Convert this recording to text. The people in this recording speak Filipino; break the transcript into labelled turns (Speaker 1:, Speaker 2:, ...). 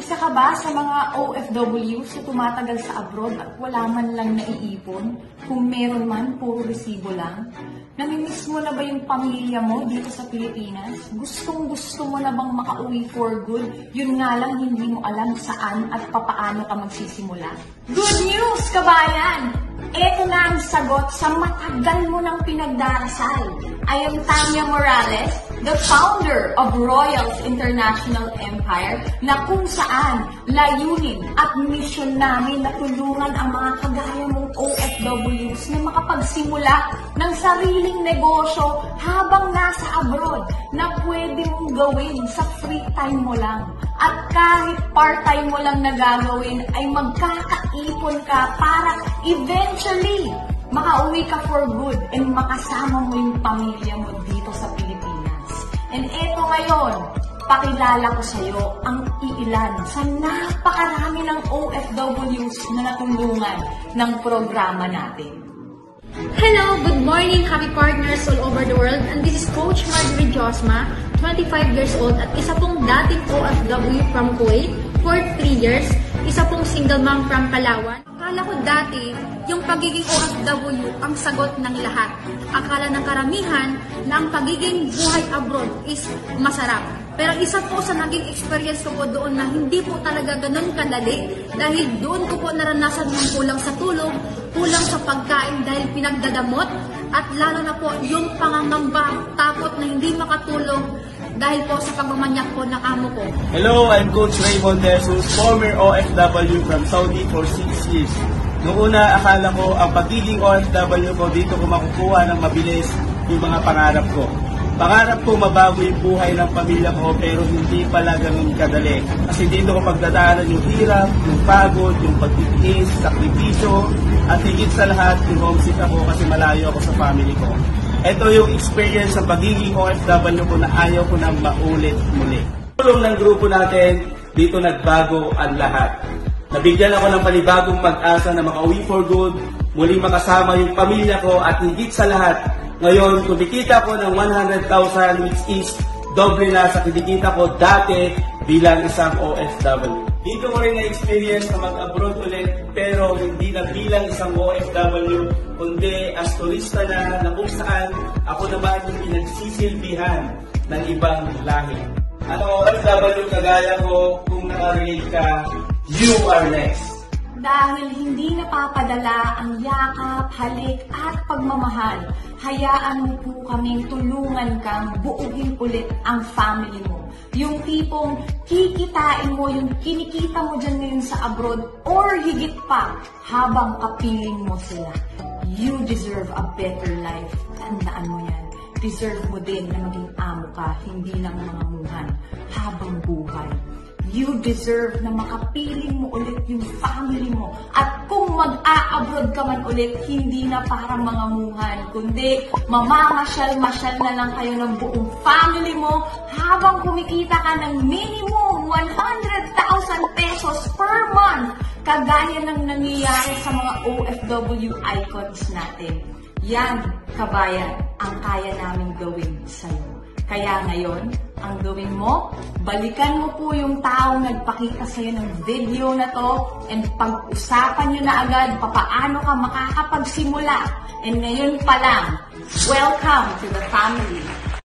Speaker 1: Isa ka ba sa mga OFWs na tumatagal sa abroad at wala man lang naiipon? Kung meron man, puro resibo lang? Namimiss mo na ba yung pamilya mo dito sa Pilipinas? Gustong-gusto mo na bang makauwi for good? Yun nga lang, hindi mo alam saan at papaano ka magsisimula. Good news, kabayan! Ito na ang sagot sa matagal mo ng pinagdarasal. I am Tanya Morales, the founder of Royals International Empire, na kung saan layunin at misyon namin na tulungan ang mga kagaya mong OFWs na makapagsimula ng sariling negosyo habang nasa abroad na pwede mong gawin sa free time mo lang. At kahit part-time mo lang na gagawin ay magkakaipon ka para eventually makauwi ka for good and makasama mo yung pamilya mo dito sa Pilipinas. And eto ngayon, pakilala ko sa iyo ang iilan sa napakarami ng OFWs na natulungan ng programa natin.
Speaker 2: Hello, good morning, happy partners all over the world. And this is Coach Marjorie Josma, 25 years old at isa pong dating OFW from Kuwait for 3 years. Isa pong single mom from Palawan. Akala ko dati, yung pagiging OFW ang sagot ng lahat. Akala ng karamihan na ang pagiging buhay abroad is masarap. Pero isa po sa naging experience ko po doon na hindi po talaga ganun kadali dahil doon ko po naranasan yung kulang sa tulog, kulang sa pagkain dahil pinagdadamot at lalo na po yung pangangamba, takot na hindi makatulog dahil po sa pagmamanyak po ng amo ko.
Speaker 3: Hello, I'm Coach Raymond Jesus, former OFW from Saudi for 6 years. Noong una, akala ko ang pagiging OFW ko dito ko makukuha ng mabilis yung mga pangarap ko. Pangarap ko mabago yung buhay ng pamilya ko pero hindi pala ganun kadali. Kasi dito ko pagdadaanan yung hirap, yung pagod, yung pagtitiis, sakripisyo, at higit sa lahat yung homesick ako kasi malayo ako sa family ko. Ito yung experience sa pagiging OFW ko na ayaw ko na maulit muli. Tulong ng grupo natin, dito nagbago ang lahat. Nabigyan ako ng panibagong pag-asa na makauwi for good, muling makasama yung pamilya ko at higit sa lahat, ngayon, kumikita ko ng 100,000 which is doble na sa kinikita ko dati bilang isang OFW. Dito ko rin na-experience na mag-abroad ulit pero hindi na bilang isang OFW kundi as turista na kung saan ako naman yung pinagsisilbihan ng ibang lahi. At OFW kagaya ko, kung nakarelate ka, you are next.
Speaker 1: Dahil hindi napapadala ang yakap, halik at pagmamahal, hayaan mo po kaming tulungan kang buuhin ulit ang family mo. Yung tipong kikitain mo yung kinikita mo dyan ngayon sa abroad or higit pa habang kapiling mo sila. You deserve a better life. Tandaan mo yan. Deserve mo din na maging amo ka, hindi lang mangamuhan habang buhay. You deserve na makapiling mo ulit yung family mo. At kung mag-a-abroad ka man ulit, hindi na para mangamuhan, kundi mamamasyal-masyal na lang kayo ng buong family mo habang kumikita ka ng minimum 100,000 pesos per month, kagaya ng nangyayari sa mga OFW icons natin. Yan, kabayan, ang kaya namin gawin sa'yo. Kaya ngayon, ang gawin mo, balikan mo po yung taong nagpakita sa'yo ng video na to and pag-usapan nyo na agad papaano ka makakapagsimula. And ngayon pa lang, welcome to the family.